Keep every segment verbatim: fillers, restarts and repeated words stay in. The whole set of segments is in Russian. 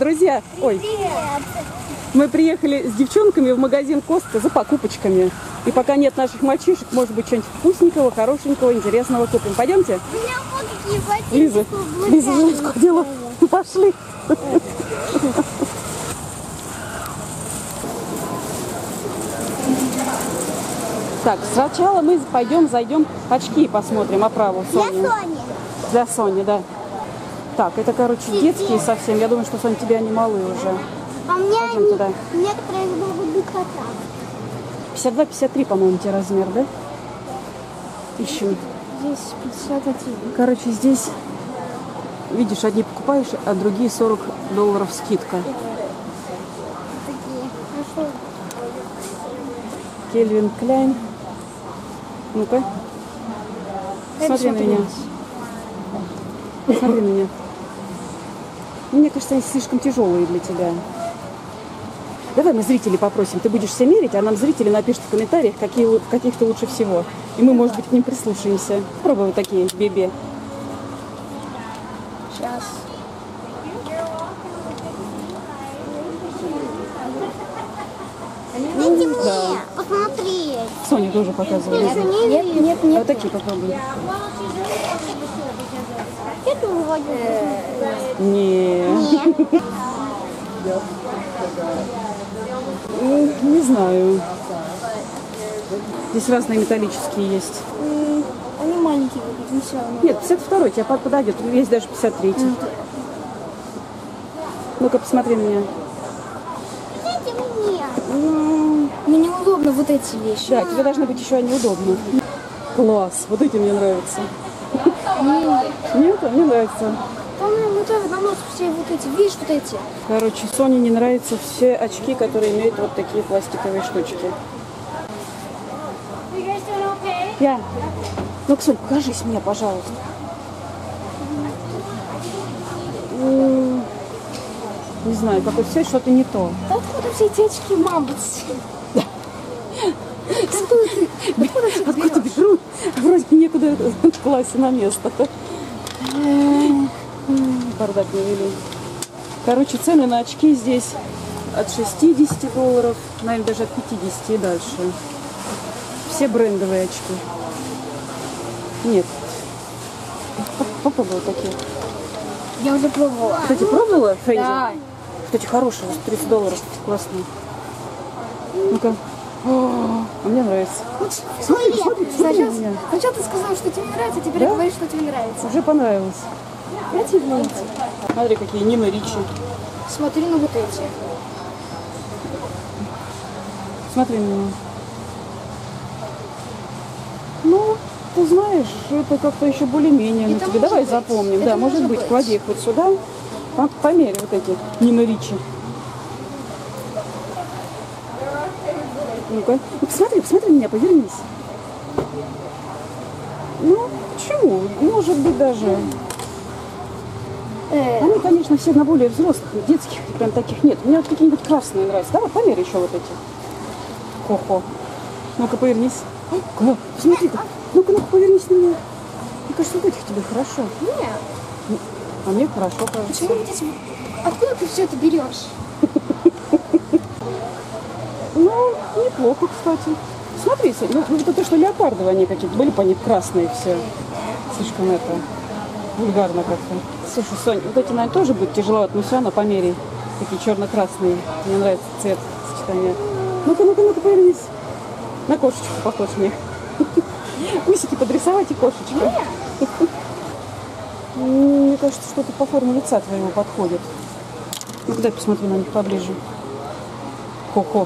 Друзья, ой, мы приехали с девчонками в магазин Коста за покупочками. И пока нет наших мальчишек, может быть, что-нибудь вкусненького, хорошенького, интересного купим. Пойдемте? Лиза, Лиза, Лиза, дело. Пошли. Так, сначала мы пойдем, зайдем, очки посмотрим, оправу Сони. Для Сони. Для Сони, да. Так, это, короче, детские совсем. Я думаю, что, Соня, тебе они малые уже. А мне Пойдем они, туда. некоторые могут быть кота. пятьдесят два пятьдесят три, по-моему, тебе размер, да? Ищем. Здесь пятьдесят один. Короче, здесь, видишь, одни покупаешь, а другие сорок долларов скидка. Такие. А что? Кельвин Кляйн. Ну-ка. Смотри на меня. Смотри на меня. Мне кажется, они слишком тяжелые для тебя. Давай мы зрителей попросим. Ты будешь все мерить, а нам зрители напишут в комментариях, какие, в каких-то лучше всего. И мы, может быть, к ним прислушаемся. Пробуй вот такие, бебе. Сейчас. Дайте мне Да. посмотреть. Соня тоже показывает. Нет, нет, А нет. вот такие попробуй. Это вроде. Не. Нет. Ну, не знаю. Здесь разные металлические есть. Они маленькие выглядят, не все равно. Нет, пятьдесят второй тебе подойдет. Есть даже пятьдесят третий. Ну-ка, посмотри на меня. Дайте мне. Мне неудобно вот эти вещи. Да, тебе должны быть еще они удобны. Класс, вот эти мне нравятся. Нет, а мне нравится. По-моему, тоже на нос все вот эти, видишь, вот эти. Короче, Соне не нравятся все очки, которые имеют вот такие пластиковые штучки. Я. Ну, Ксюль, покажись мне, пожалуйста. М, Не знаю, как все что-то не то. Да откуда все эти очки, мамбус? Откуда берут? Вроде некуда в классе на место. Бардак навели. Короче, цены на очки здесь от шестидесяти долларов, наверное, даже от пятидесяти и дальше. Все брендовые очки. Нет. Попробуй такие. Я уже пробовала. Кстати, пробовала, Фэнди? Да. Кстати, хорошие, за тридцать долларов. Классные. Ну-ка. О, а мне нравится. Смотри, смотри, смотри на меня. Сначала ты сказала, что тебе не нравится, а теперь Да? говоришь, что тебе нравится. Уже понравилось. Противно. Смотри, какие Нина Ричи. Смотри на вот эти. Смотри на меня. Ну, ты знаешь, это как-то еще более-менее на Это тебе. может Давай быть. запомним. Это Да, может может быть, быть. клади их вот сюда. По- Померь вот эти Нина Ричи. Ну-ка. Ну, посмотри, посмотри на меня, повернись. Ну, почему? Может быть, даже. Э, Они, конечно, все на более взрослых, детских прям таких нет. Мне вот какие-нибудь красные нравятся. Давай померь еще вот эти. Хо-хо. Ну-ка, повернись. О, посмотри-ка. Ну-ка, ну-ка, повернись на меня. Мне кажется, вот этих тебе хорошо. нет. А мне хорошо, кажется. Почему вот эти... Откуда ты все это берешь? Ну, неплохо, кстати. Смотрите, ну, это то, что леопардовые они какие-то были, по них красные все. Слишком это вульгарно как-то. Слушай, Сонь, вот эти, наверное, тоже будет тяжело, но все равно померяй. Такие черно-красные. Мне нравится цвет сочетания. Ну-ка, ну-ка, ну-ка, повернись. На кошечку похож мне. Усики подрисовать и кошечка. Мне кажется, что-то по форме лица твоего подходит. Ну, дай посмотрю на них поближе. Хо-хо.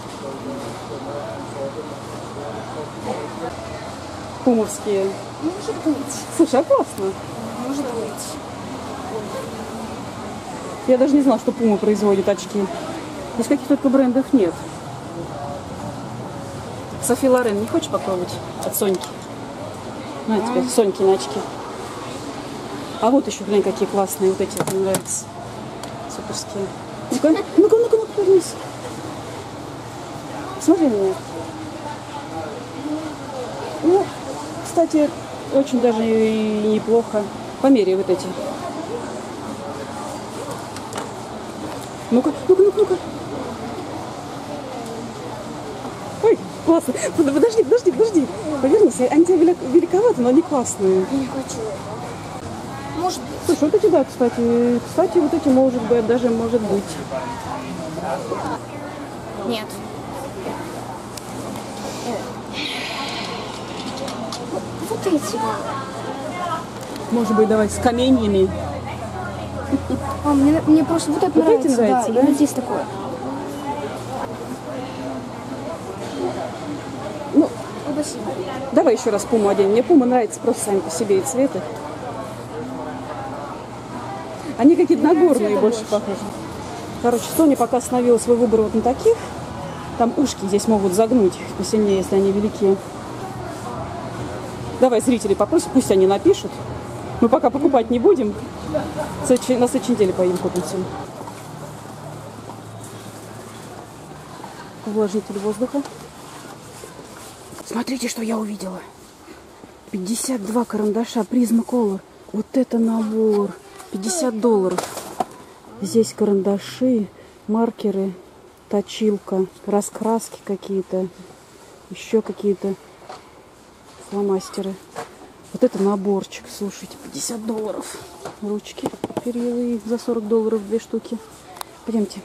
Пумовские. Может быть. Слушай, а классно. Может быть. Я даже не знала, что Пума производит очки. Здесь каких только брендов нет. Софи Лорен, не хочешь попробовать от Соньки? На тебе, Сонькины очки. А вот еще, глянь, какие классные вот эти, мне нравятся. Суперские. Ну-ка, ну-ка, ну-ка, ну-ка, повернись. Смотри на меня. Ну, кстати, очень даже и неплохо. Померяй вот эти. Ну-ка, ну-ка, ну-ка, ну-ка. Ой, классно. Подожди, подожди, подожди. Повернись, они тебе велик- великоваты, но они классные. Я не хочу. Может быть. Слушай, вот эти, да, кстати. Кстати, вот эти может быть, даже может быть. Нет. Вот эти. Может быть, давай с каменьями. А, мне, мне просто вот это Вот эти нравится, нравятся, да? да? И вот здесь такое. Ну, Спасибо. давай еще раз пуму оденем. Мне пума нравится просто сами по себе и цветы. Они какие-то нагорные больше похожи. Короче, Соня пока остановила свой выбор вот на таких. Там ушки здесь могут загнуть посильнее, если они великие. Давай зрителей попросим, пусть они напишут. Мы пока покупать не будем. На следующей неделе поедем купим все. Увлажнитель воздуха. Смотрите, что я увидела. пятьдесят два карандаша Prismacolor. Вот это набор. пятьдесят долларов. Здесь карандаши, маркеры, точилка, раскраски какие-то, еще какие-то фломастеры. Вот это наборчик, слушайте, пятьдесят долларов. Ручки перьевые за сорок долларов две штуки. Пойдемте.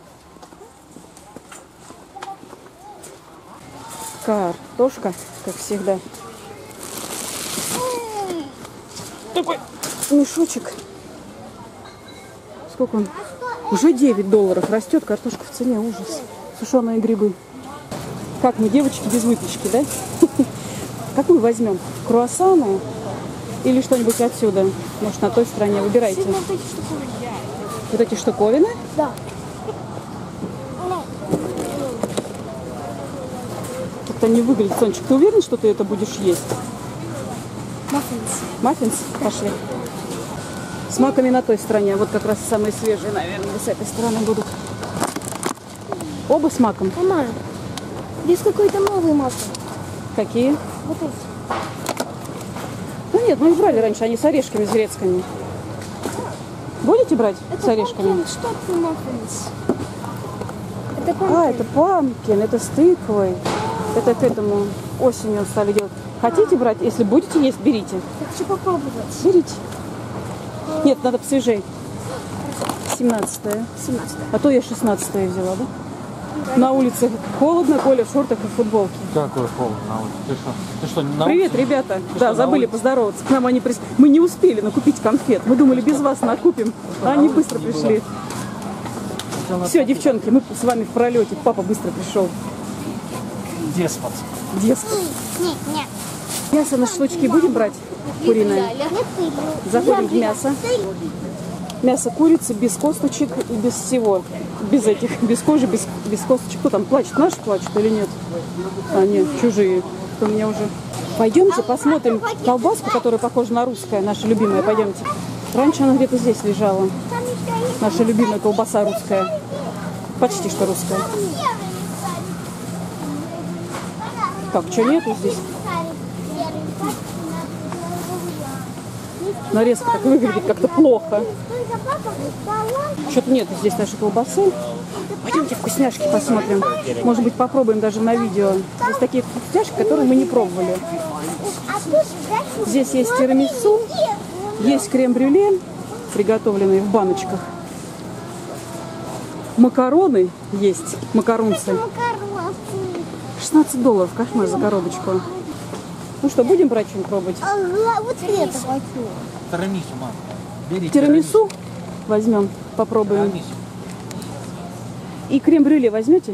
Картошка, как всегда. Такой мешочек. Сколько он? Уже девять долларов. Растет картошка в цене. Ужас. Сушеные грибы. Как мы, девочки, без выпечки, да? Какую возьмем? Круассаны или что-нибудь отсюда? Может, на той стороне? Выбирайте. Вот эти штуковины. Вот эти штуковины? Да. Как-то не выглядит. Сонечка, ты уверен, что ты это будешь есть? Маффинс. Маффинс? Пошли. С маками на той стороне. Вот как раз самые свежие, наверное, с этой стороны будут. Оба с маком? Мама, здесь какой-то новый маффин. Какие? Вот эти. Ну нет, мы их брали раньше, они с орешками, с грецками. Будете брать с орешками? пампкин, что ты маффинс? Это А, пампкин. это памкин, это с тыквой. Это к этому осенью стали делать. Хотите брать? Если будете есть, берите. Я хочу попробовать. Берите. Нет, надо посвежей. семнадцатое. семнадцатое. А то я шестнадцатое взяла, да? На улице холодно, Коля в шортах и в футболке. Какой холод на улице? Ты что? Ты что, на Привет, улице? ребята. Ты Да, что, на забыли улице? поздороваться. К нам они прис... Мы не успели накупить конфет. Мы думали, без вас накупим. А они быстро пришли. Все, девчонки, мы с вами в пролете. Папа быстро пришел. Деспот. Детство. Нет, нет. Мясо на шашлычки будем брать? Куриное. Заходим в мясо. Мясо курицы без косточек и без всего. Без этих, без кожи, без, без косточек. Кто там плачет? Наши плачут или нет? А, нет, чужие. У меня уже. Пойдемте посмотрим колбаску, которая похожа на русская, наша любимая. Пойдемте. Раньше она где-то здесь лежала. Наша любимая колбаса русская. Почти что русская. Так, что нету здесь? Нарезка так выглядит как-то плохо. Что-то нету здесь нашей колбасы. Пойдемте вкусняшки посмотрим. Может быть, попробуем даже на видео. Здесь такие вкусняшки, которые мы не пробовали. Здесь есть тирамису, есть крем-брюле, приготовленные в баночках. Макароны есть, макарунцы. шестнадцать долларов, кошмар за коробочку. Ну что, будем брать что-нибудь пробовать? Ага, вот это хочу. Тирамису, мам. Бери Тирамису возьмем, попробуем. Тирамису. И крем-брюле возьмете?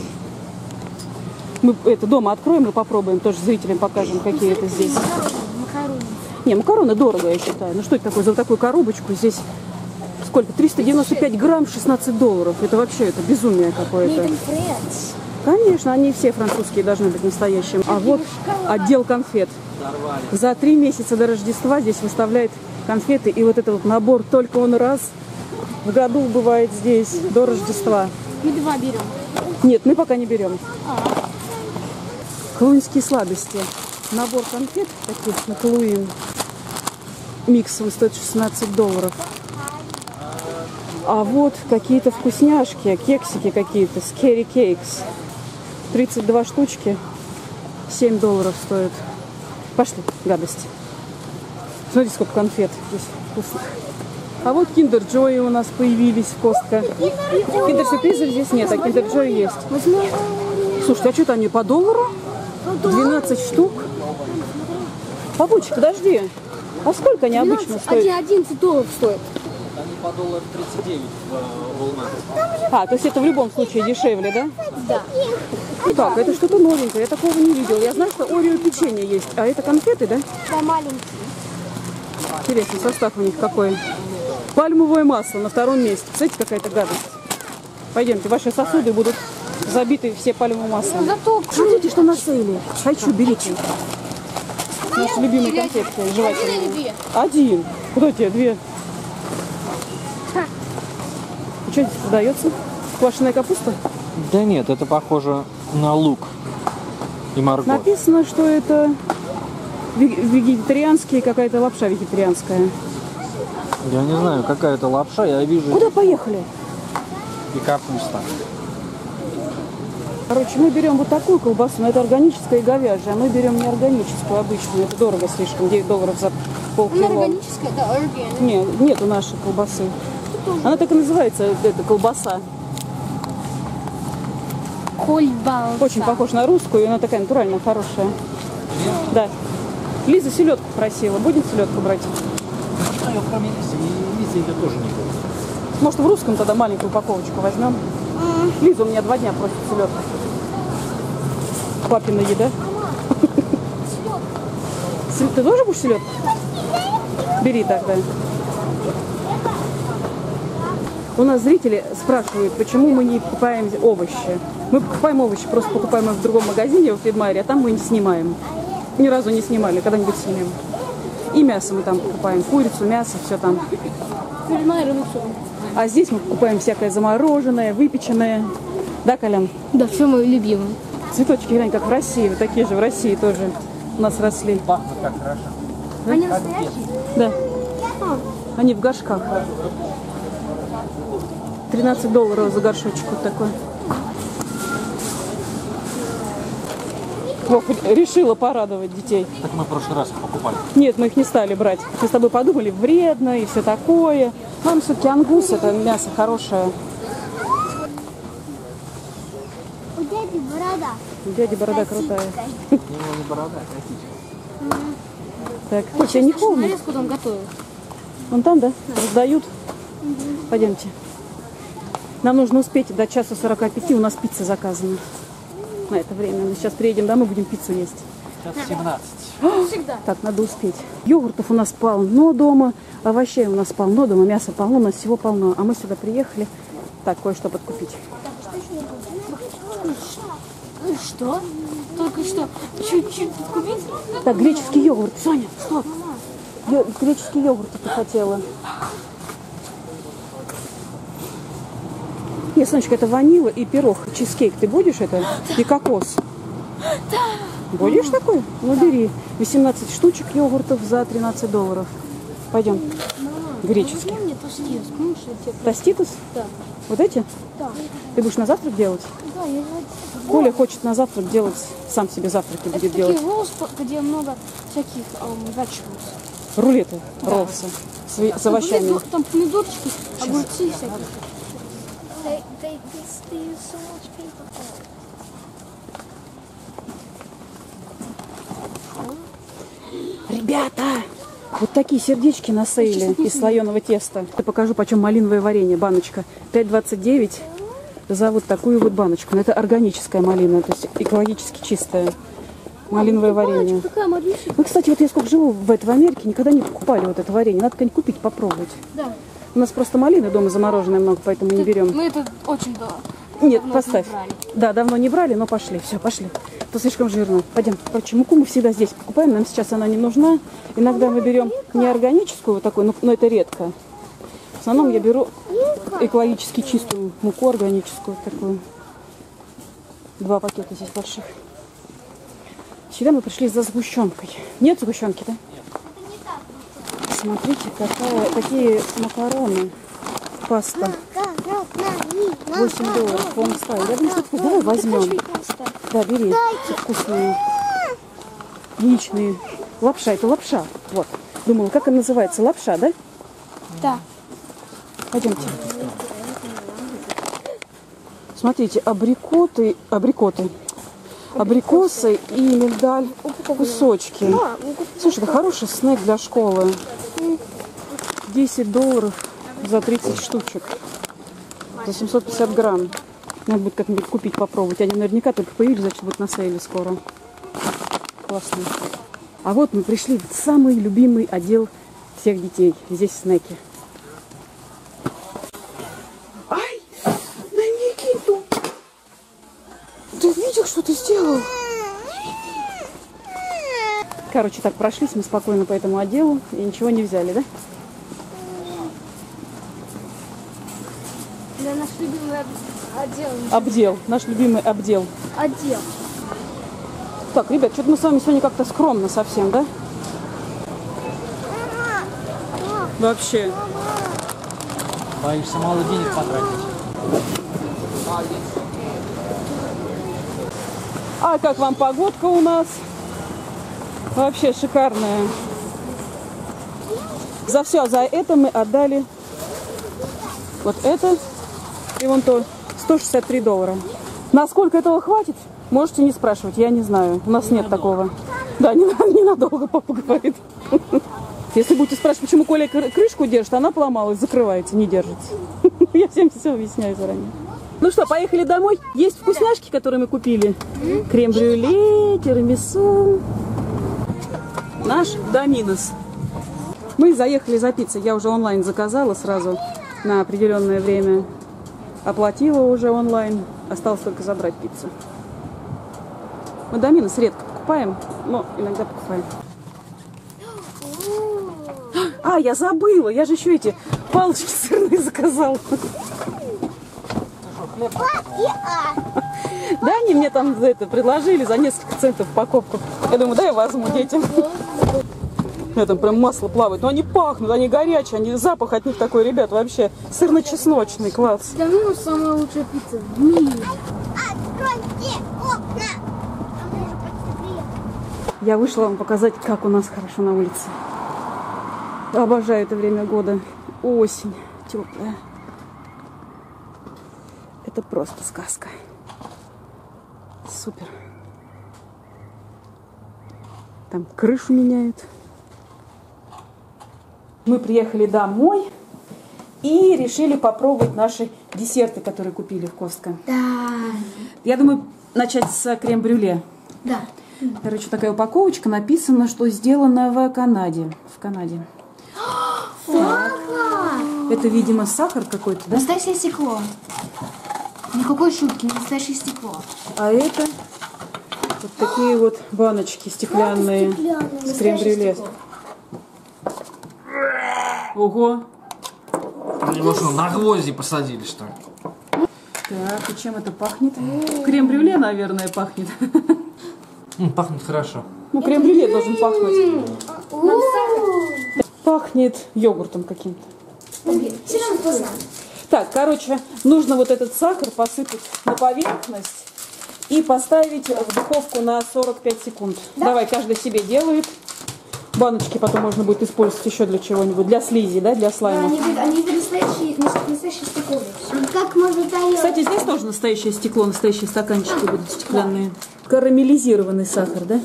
Мы это дома откроем и попробуем. Тоже зрителям покажем, какие это здесь. Макароны. Не, макароны дорого, я считаю. Ну что это такое за такую коробочку? Здесь сколько? триста девяносто пять грамм, шестнадцать долларов. Это вообще это безумие какое-то. Фрэнс. Конечно, они все французские должны быть настоящими. А вот отдел конфет. За три месяца до Рождества здесь выставляет конфеты. И вот этот вот набор, только он раз в году бывает здесь, до Рождества. Мы два берем. Нет, мы пока не берем. Хэллоуинские сладости. Набор конфет таких на Хэллоуин. Миксовый стоит шестнадцать долларов. А вот какие-то вкусняшки, кексики какие-то, scary cakes. тридцать два штучки, семь долларов стоят. Пошли, гадость. Смотрите, сколько конфет здесь вкусных. А вот Kinder Joy у нас появились в Костко. Kinder сюрпризов здесь нет, а Kinder Joy есть. Слушайте, а что-то они по доллару? двенадцать штук. Папучик, подожди. А сколько они обычно стоят? одиннадцать долларов стоит. Они по доллару тридцать девять в Walmart. А, то есть это в любом случае дешевле, да? Да. Так, это что-то новенькое, я такого не видела. Я знаю, что Орео печенье есть, а это конфеты, да? Да, маленький. Интересный состав у них какой. Пальмовое масло на втором месте. Смотрите, какая-то гадость. Пойдемте, ваши сосуды будут забиты все пальмовым маслом. Зато Смотрите, что на сейле. Хочу, берите. Наши любимые конфетки, жевательные. Один или две? Один. Куда тебе две? И что здесь продается? Квашеная капуста? Да нет, это похоже на лук и морковь. Написано, что это вег- вегетарианские, какая-то лапша вегетарианская. Я не знаю, какая это лапша, я вижу Куда поехали? и капуста. Короче, мы берем вот такую колбасу, но это органическая и говяжья, а мы берем не органическую, обычную. Это дорого слишком, девять долларов за Она полкило. органическая, да, органик. Нет, нету нашей колбасы. Она так и называется, эта колбаса. Кольбалса. Очень похожа на русскую, и она такая натуральная, хорошая. Да. Лиза селедку просила. Будем селедку брать? А я кроме Лисы это тоже не было. Может, в русском тогда маленькую упаковочку возьмем? Лиза у меня два дня просит селедку. Папина еда. Сел- Ты тоже будешь селедку? Бери тогда. У нас зрители спрашивают, почему мы не покупаем овощи. Мы покупаем овощи, просто покупаем их в другом магазине, в Фидмайре, а там мы не снимаем. Ни разу не снимали, когда-нибудь снимем. И мясо мы там покупаем, курицу, мясо, все там. А здесь мы покупаем всякое замороженное, выпеченное. Да, Колян? Да, все мои любимые. Цветочки, глянь, как в России, вот такие же в России тоже у нас росли. Пахнет как хорошо. Они настоящие? Да. Они в горшках. тринадцать долларов за горшочек вот такой. Ох, решила порадовать детей. Так мы в прошлый раз их покупали. Нет, мы их не стали брать. Мы с тобой подумали, вредно и все такое. Нам все-таки ангус, это мясо хорошее. У дяди борода. У дяди борода крутая. У него не борода, а косичка. Так, ой, тебе не холодно? Нарезку там готовят. Вон там, да? Раздают? Пойдемте. Нам нужно успеть до часа сорока пяти, у нас пицца заказана. На это время. Мы сейчас приедем домой, будем пиццу есть. Сейчас семнадцать. Всегда. Так, надо успеть. Йогуртов у нас полно дома, овощей у нас полно дома, мяса полно, у нас всего полно. А мы сюда приехали, так, кое-что подкупить. Ну что? Только что чуть-чуть подкупить? Так, греческий йогурт. Соня, стоп. Йо- греческий йогурт ты хотела. Нет, Сонечка, это ванила и пирог, чизкейк. Ты будешь это? И кокос. Да. Будешь такой? Ну, бери. восемнадцать штучек йогуртов за тринадцать долларов. Пойдем. Греческий. Мне тостилось, помнишь, я тебе... Тоститус? Да. Вот эти? Да. Ты будешь на завтрак делать? Да, я Коля хочет на завтрак делать, сам себе завтраки Это будет такие делать. роллс, где много всяких um, vegetables. Рулеты, роллсы с, ви- с овощами. Там, там помидорчики, огурцы всякие. They, they, they use so much paper. Ребята, вот такие сердечки на сейле из слоеного теста. Я покажу, почем малиновое варенье, баночка. пять двадцать девять за вот такую вот баночку. Но это органическая малина, то есть экологически чистая. Малиновое варенье. Такая маленькая. Мы, кстати, вот я сколько живу в, это, в Америке, никогда не покупали вот это варенье. Надо как-нибудь купить, попробовать. Да. У нас просто малины дома замороженные много, поэтому не берем. Мы это очень давно. Нет, давно поставь. не брали. Да, давно не брали, но пошли. Все, пошли. То слишком жирно. Пойдем. Короче, муку мы всегда здесь покупаем. Нам сейчас она не нужна. Иногда мы берем не органическую вот такую, но, но это редко. В основном я беру экологически чистую муку органическую такую. Два пакета здесь больших. Сюда мы пришли за сгущенкой. Нет сгущенки, да? Смотрите, какая, какие макароны. паста. восемь долларов. Он ставит. Я думаю, что давай возьмем. Да, бери. Все вкусные. Яичные. Лапша. Это лапша. Вот. Думала, как она называется? Лапша, да? Да. Пойдемте. Смотрите, абрикоты, абрикоты, абрикосы и миндаль, кусочки. Слушай, это хороший снэк для школы. десять долларов за тридцать штучек. За семьсот пятьдесят грамм. Надо будет как-нибудь купить, попробовать. Они наверняка только появились, значит, будут на сейле скоро. Классно. А вот мы пришли в самый любимый отдел всех детей. Здесь снеки. Ай! На Никиту! Ты видел, что ты сделал? Короче, так прошлись мы спокойно по этому отделу и ничего не взяли, да? Да, наш любимый отдел. Обдел. Наш любимый обдел. Отдел. Так, ребят, что-то мы с вами сегодня как-то скромно совсем, да? Вообще. Боишься мало денег потратить. А как вам погодка у нас? Вообще шикарная. За все, за это мы отдали вот это и вон то сто шестьдесят три доллара. Насколько этого хватит? Можете не спрашивать, я не знаю. У нас нет такого. Да, не, ненадолго, папа говорит. Если будете спрашивать, почему Коля крышку держит, она поломалась, закрывается, не держится. Я всем все объясняю заранее. Ну что, поехали домой? Есть вкусняшки, которые мы купили. Крем-брюле, тирамису. Наш Доминос. Мы заехали за пиццей. Я уже онлайн заказала сразу на определенное время. Оплатила уже онлайн. Осталось только забрать пиццу. Мы Доминос редко покупаем, но иногда покупаем. А, я забыла. Я же еще эти палочки сырные заказала. Да, они мне там за это предложили за несколько центов упаковку. Я думаю, да, я возьму детям. Я там прям масло плавает. Но они пахнут, они горячие, они, запах от них такой, ребят, вообще сырно-чесночный, класс. Доминос самая лучшая пицца в мире. Я вышла вам показать, как у нас хорошо на улице. Обожаю это время года. Осень теплая. Это просто сказка. Супер. Там крышу меняют. Мы приехали домой и решили попробовать наши десерты, которые купили в Костко. Да. Я думаю, начать с крем-брюле. Да. Короче, такая упаковочка, написано, что сделано в Канаде. В Канаде. Сахар. Это, видимо, сахар какой-то, да? Настоящее стекло. Никакой шутки, настоящее стекло. А это вот такие вот баночки стеклянные с крем-брюле. Ого! Его что, на гвозди посадили, что ли? Так, и чем это пахнет? Крем-брюле, наверное, пахнет. М, пахнет хорошо. Ну, крем-брюле должен пахнуть. Пахнет йогуртом каким-то. Все равно вкусно. Так, короче, нужно вот этот сахар посыпать на поверхность и поставить в духовку на сорок пять секунд. Давай, каждый себе делает. Баночки потом можно будет использовать еще для чего-нибудь. Для слизи, да, для слайма. Они, они настоящие, настоящие стекло. Как можно таять? Кстати, здесь тоже настоящее стекло, настоящие стаканчики будут стеклянные. Карамелизированный сахар, да?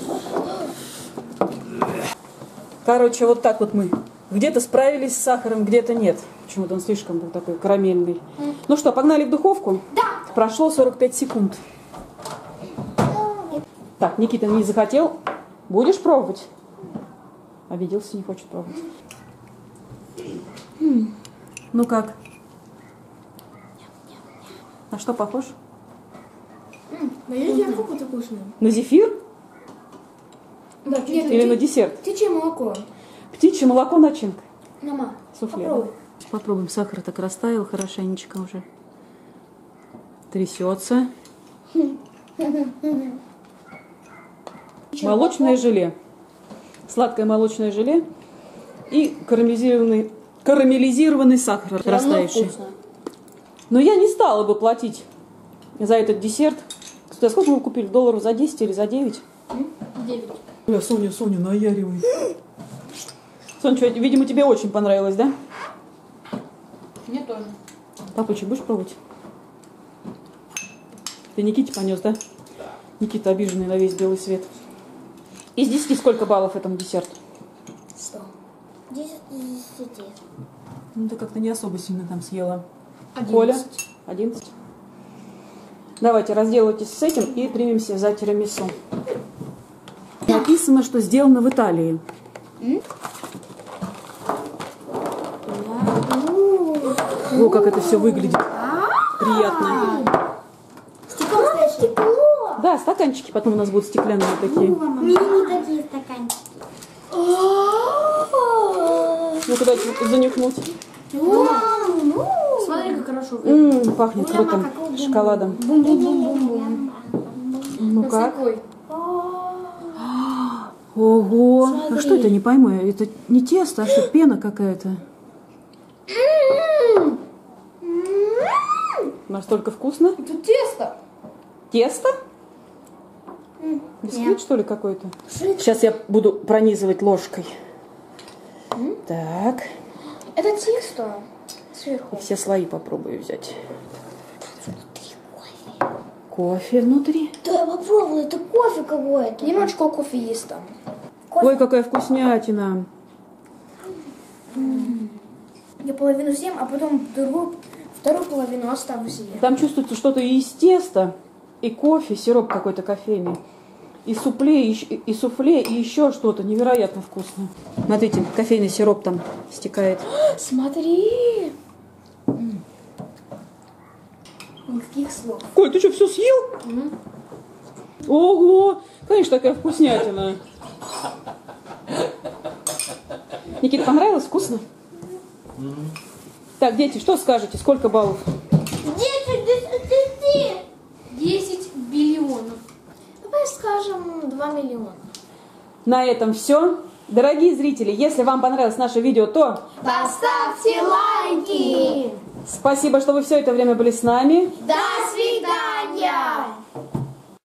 Короче, вот так вот мы где-то справились с сахаром, где-то нет. Почему-то он слишком был такой карамельный. Ну что, погнали в духовку? Да. Прошло сорок пять секунд. Так, Никита не захотел. Будешь пробовать? Обиделся, не хочет пробовать. М-м. Ну как? На что похож? На зефир какой-то вкусный. На зефир? Да, нет, Или на десерт? птичье молоко. Птичье молоко начинка. Мама, Суфле. попробуй. Попробуем. Сахар так растаял хорошенечко уже. Трясется. Молочное желе. Сладкое молочное желе и карамелизированный, карамелизированный сахар растающий. Но я не стала бы платить за этот десерт. Кстати, сколько вы купили? Долларов за десять или за девять? девять. Я Соня, Соня, наяривай. Соня, что, видимо, тебе очень понравилось, да? Мне тоже. Папочек, будешь пробовать? Ты Никите понес, да? Никита обиженный на весь белый свет. Из десяти сколько баллов этому десерту? Сто. Десять из десяти. Ну, ты как-то не особо сильно там съела. Одиннадцать. Коля? Одиннадцать. Давайте разделайтесь с этим и примемся за тирамису. Написано, что сделано в Италии. О, как это все выглядит. Приятно. Стекло, стекло. Да, стаканчики потом у нас будут стеклянные такие. Мини такие стаканчики. Ну-ка, дайте занюхнуть. Смотри, как хорошо. М-м, пахнет круто. Шоколадом. Бум-бум-бум-бум. Ну как? Какой? Ого! А что это, не пойму. Это не тесто, а что, пена какая-то. Настолько вкусно. Это тесто. Тесто? Бисквит, что ли, какой-то? Сейчас я буду пронизывать ложкой. Так. Это тесто сверху. И все слои попробую взять. Кофе внутри. Да, я попробовала, это кофе какой-то. Немножко кофе есть там. Ой, какая вкуснятина. Я половину съем, а потом другую, вторую половину оставлю себе. Там чувствуется что-то и из теста, и кофе, сироп какой-то кофейный. И суфле, и, и суфле, и еще что-то невероятно вкусное. Смотрите, кофейный сироп там стекает. Смотри. Никаких слов. Коль, ты что, все съел? Угу. Ого! Конечно, такая вкуснятина. Никита, понравилось? Вкусно? Так, дети, что скажете? Сколько баллов? Десять, десять, десять биллионов. давай скажем два миллиона. На этом все. Дорогие зрители, если вам понравилось наше видео, то Поставьте лайки. спасибо, что вы все это время были с нами. До свидания.